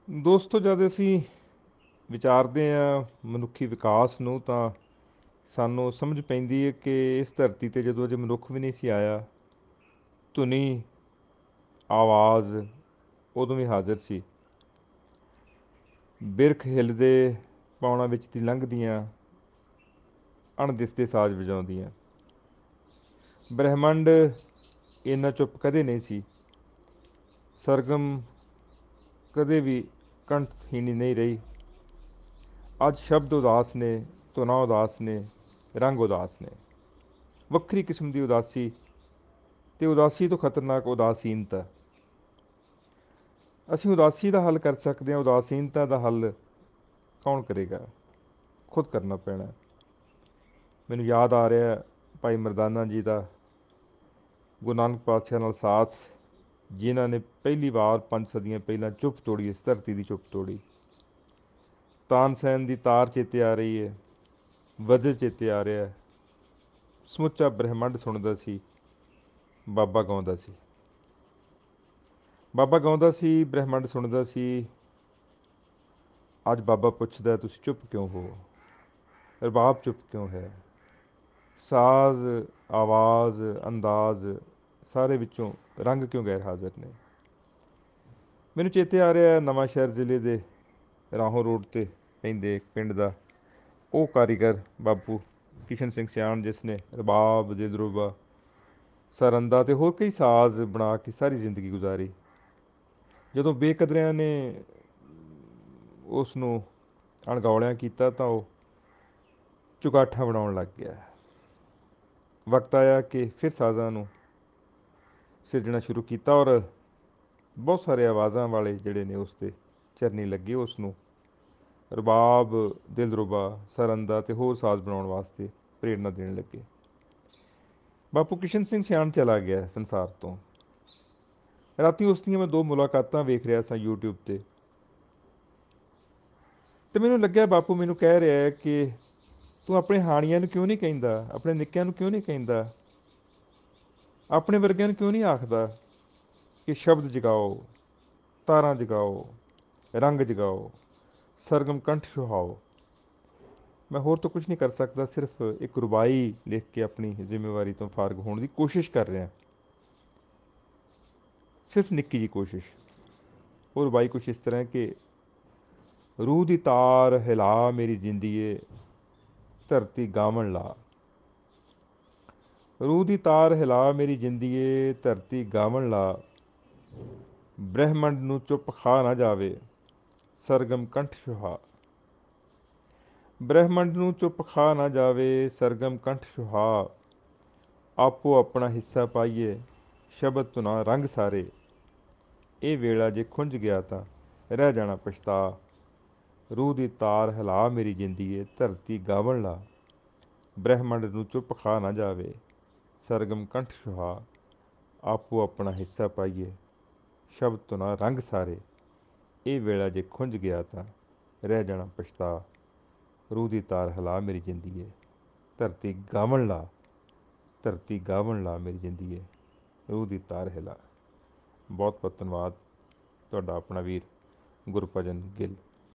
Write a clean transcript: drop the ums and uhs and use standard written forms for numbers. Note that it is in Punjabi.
ਦੋਸਤੋ, ਜਦ ਅਸੀਂ ਵਿਚਾਰਦੇ ਹਾਂ ਮਨੁੱਖੀ ਵਿਕਾਸ ਨੂੰ ਤਾਂ ਸਾਨੂੰ ਸਮਝ ਪੈਂਦੀ ਹੈ ਕਿ ਇਸ ਧਰਤੀ 'ਤੇ ਜਦੋਂ ਅਜੇ ਮਨੁੱਖ ਵੀ ਨਹੀਂ ਸੀ ਆਇਆ, ਧੁਨੀ ਆਵਾਜ਼ ਉਦੋਂ ਵੀ ਹਾਜ਼ਰ ਸੀ। ਬਿਰਖ ਹਿੱਲਦੇ ਪੌਣਾ ਵਿੱਚ ਦੀ ਲੰਘਦੀਆਂ ਅਣਦਿਸਦੇ ਸਾਜ਼ ਵਜਾਉਂਦੀਆਂ। ਬ੍ਰਹਿਮੰਡ ਇੰਨਾ ਚੁੱਪ ਕਦੇ ਨਹੀਂ ਸੀ। ਸਰਗਮ ਕਦੇ ਵੀ ਕੰਠਹੀਣੀ ਨਹੀਂ ਰਹੀ। ਅੱਜ ਸ਼ਬਦ ਉਦਾਸ ਨੇ, ਧੁਨਾਂ ਉਦਾਸ ਨੇ, ਰੰਗ ਉਦਾਸ ਨੇ। ਵੱਖਰੀ ਕਿਸਮ ਦੀ ਉਦਾਸੀ, ਅਤੇ ਉਦਾਸੀ ਤੋਂ ਖਤਰਨਾਕ ਉਦਾਸੀਨਤਾ। ਅਸੀਂ ਉਦਾਸੀ ਦਾ ਹੱਲ ਕਰ ਸਕਦੇ ਹਾਂ, ਉਦਾਸੀਨਤਾ ਦਾ ਹੱਲ ਕੌਣ ਕਰੇਗਾ? ਖੁਦ ਕਰਨਾ ਪੈਣਾ। ਮੈਨੂੰ ਯਾਦ ਆ ਰਿਹਾ ਭਾਈ ਮਰਦਾਨਾ ਜੀ ਦਾ, ਗੁਰੂ ਨਾਨਕ ਪਾਤਸ਼ਾਹ ਨਾਲ ਸਾਥ, ਜਿਨ੍ਹਾਂ ਨੇ ਪਹਿਲੀ ਵਾਰ 5 ਸਦੀਆਂ ਪਹਿਲਾਂ ਚੁੱਪ ਤੋੜੀ, ਇਸ ਧਰਤੀ ਦੀ ਚੁੱਪ ਤੋੜੀ। ਤਾਨਸੈਨ ਦੀ ਤਾਰ ਚੇਤੇ ਆ ਰਹੀ ਹੈ, ਵਜਰ ਚੇਤੇ ਆ ਰਿਹਾ। ਸਮੁੱਚਾ ਬ੍ਰਹਿਮੰਡ ਸੁਣਦਾ ਸੀ। ਬਾਬਾ ਗਾਉਂਦਾ ਸੀ, ਬਾਬਾ ਗਾਉਂਦਾ ਸੀ, ਬ੍ਰਹਿਮੰਡ ਸੁਣਦਾ ਸੀ। ਅੱਜ ਬਾਬਾ ਪੁੱਛਦਾ, ਤੁਸੀਂ ਚੁੱਪ ਕਿਉਂ ਹੋ? ਰਬਾਬ ਚੁੱਪ ਕਿਉਂ ਹੈ? ਸਾਜ਼, ਆਵਾਜ਼, ਅੰਦਾਜ਼, ਸਾਰੇ ਵਿੱਚੋਂ ਰੰਗ ਕਿਉਂ ਗੈਰ ਹਾਜ਼ਰ ਨੇ? ਮੈਨੂੰ ਚੇਤੇ ਆ ਰਿਹਾ ਨਵਾਂ ਸ਼ਹਿਰ ਜ਼ਿਲ੍ਹੇ ਦੇ ਰਾਹੋਂ ਰੋਡ 'ਤੇ ਪੈਂਦੇ ਇੱਕ ਪਿੰਡ ਦਾ ਉਹ ਕਾਰੀਗਰ ਬਾਪੂ ਕਿਸ਼ਨ ਸਿੰਘ ਸਿਆਣ, ਜਿਸ ਨੇ ਰਬਾਬ, ਦਿਲਰੂਬਾ, ਸਰੰਦਾ ਅਤੇ ਹੋਰ ਕਈ ਸਾਜ਼ ਬਣਾ ਕੇ ਸਾਰੀ ਜ਼ਿੰਦਗੀ ਗੁਜ਼ਾਰੀ। ਜਦੋਂ ਬੇਕਦਰਿਆਂ ਨੇ ਉਸ ਨੂੰ ਅਣਗੌਲਿਆਂ ਕੀਤਾ ਤਾਂ ਉਹ ਚੁਗਾਠਾਂ ਬਣਾਉਣ ਲੱਗ ਗਿਆ। ਵਕਤ ਆਇਆ ਕਿ ਫਿਰ ਸਾਜ਼ਾਂ ਨੂੰ ਸਿਰਜਣਾ ਸ਼ੁਰੂ ਕੀਤਾ ਔਰ ਬਹੁਤ ਸਾਰੇ ਆਵਾਜ਼ਾਂ ਵਾਲੇ ਜਿਹੜੇ ਨੇ ਉਸ 'ਤੇ ਚਰਨੀ ਲੱਗੇ, ਉਸ ਨੂੰ ਰਬਾਬ, ਦਿਲਰੂਬਾ, ਸਰੰਦਾ ਅਤੇ ਹੋਰ ਸਾਜ਼ ਬਣਾਉਣ ਵਾਸਤੇ ਪ੍ਰੇਰਨਾ ਦੇਣ ਲੱਗੇ। ਬਾਪੂ ਕਿਸ਼ਨ ਸਿੰਘ ਸਿਆਣ ਚਲਾ ਗਿਆ ਸੰਸਾਰ ਤੋਂ। ਰਾਤੀ ਉਸ ਦੀਆਂ ਮੈਂ 2 ਮੁਲਾਕਾਤਾਂ ਵੇਖ ਰਿਹਾ ਸਾਂ YouTube 'ਤੇ, ਅਤੇ ਮੈਨੂੰ ਲੱਗਿਆ ਬਾਪੂ ਮੈਨੂੰ ਕਹਿ ਰਿਹਾ ਹੈ ਕਿ ਤੂੰ ਆਪਣੇ ਹਾਣੀਆਂ ਨੂੰ ਕਿਉਂ ਨਹੀਂ ਕਹਿੰਦਾ, ਆਪਣੇ ਨਿੱਕਿਆਂ ਨੂੰ ਕਿਉਂ ਨਹੀਂ ਕਹਿੰਦਾ, ਆਪਣੇ ਵਰਗਿਆਂ ਨੂੰ ਕਿਉਂ ਨਹੀਂ ਆਖਦਾ ਕਿ ਸ਼ਬਦ ਜਗਾਓ, ਤਾਰਾਂ ਜਗਾਓ, ਰੰਗ ਜਗਾਓ, ਸਰਗਮ ਕੰਠ ਸੁਹਾਓ। ਮੈਂ ਹੋਰ ਤਾਂ ਕੁਝ ਨਹੀਂ ਕਰ ਸਕਦਾ, ਸਿਰਫ ਇੱਕ ਰੁਬਾਈ ਲਿਖ ਕੇ ਆਪਣੀ ਜ਼ਿੰਮੇਵਾਰੀ ਤੋਂ ਫਾਰਗ ਹੋਣ ਦੀ ਕੋਸ਼ਿਸ਼ ਕਰ ਰਿਹਾ। ਸਿਰਫ ਨਿੱਕੀ ਜਿਹੀ ਕੋਸ਼ਿਸ਼। ਉਹ ਰੁਬਾਈ ਕੁਛ ਇਸ ਤਰ੍ਹਾਂ ਕਿ ਰੂਹ ਦੀ ਤਾਰ ਹਿਲਾ ਮੇਰੀ ਜ਼ਿੰਦੀਏ, ਧਰਤੀ ਗਾਵਣ ਲਾ। ਰੂਹ ਦੀ ਤਾਰ ਹਿਲਾ ਮੇਰੀ ਜ਼ਿੰਦੀਏ, ਧਰਤੀ ਗਾਵਣ ਲਾ। ਬ੍ਰਹਿਮੰਡ ਨੂੰ ਚੁੱਪ ਖਾ ਨਾ ਜਾਵੇ, ਸਰਗਮ ਕੰਠ ਸੁਹਾ। ਬ੍ਰਹਿਮੰਡ ਨੂੰ ਚੁੱਪ ਖਾ ਨਾ ਜਾਵੇ, ਸਰਗਮ ਕੰਠ ਸੁਹਾ। ਆਪੋ ਆਪਣਾ ਹਿੱਸਾ ਪਾਈਏ, ਸ਼ਬਦ ਧੁਨਾਂ ਰੰਗ ਸਾਰੇ। ਇਹ ਵੇਲਾ ਜੇ ਖੁੰਝ ਗਿਆ ਤਾਂ ਰਹਿ ਜਾਣਾ ਪਛਤਾ। ਰੂਹ ਦੀ ਤਾਰ ਹਿਲਾ ਮੇਰੀ ਜ਼ਿੰਦੀਏ, ਧਰਤੀ ਗਾਵਣ ਲਾ। ਬ੍ਰਹਿਮੰਡ ਨੂੰ ਚੁੱਪ ਖਾ ਨਾ ਜਾਵੇ, ਸਰਗਮ ਕੰਠ ਸੁਹਾ। ਆਪੋ ਆਪਣਾ ਹਿੱਸਾ ਪਾਈਏ, ਸ਼ਬਦ ਧੁਨਾਂ ਰੰਗ ਸਾਰੇ। ਇਹ ਵੇਲਾ ਜੇ ਖੁੰਝ ਗਿਆ ਤਾਂ ਰਹਿ ਜਾਣਾ ਪਛਤਾ। ਰੂਹ ਦੀ ਤਾਰ ਹਿਲਾ ਮੇਰੀ ਜ਼ਿੰਦੀਏ, ਧਰਤੀ ਗਾਵਣ ਲਾ। ਧਰਤੀ ਗਾਵਣ ਲਾ ਮੇਰੀ ਜ਼ਿੰਦੀਏ, ਰੂਹ ਦੀ ਤਾਰ ਹਿਲਾ। ਬਹੁਤ ਬਹੁਤ ਧੰਨਵਾਦ। ਤੁਹਾਡਾ ਆਪਣਾ ਵੀਰ ਗੁਰਭਜਨ ਗਿੱਲ।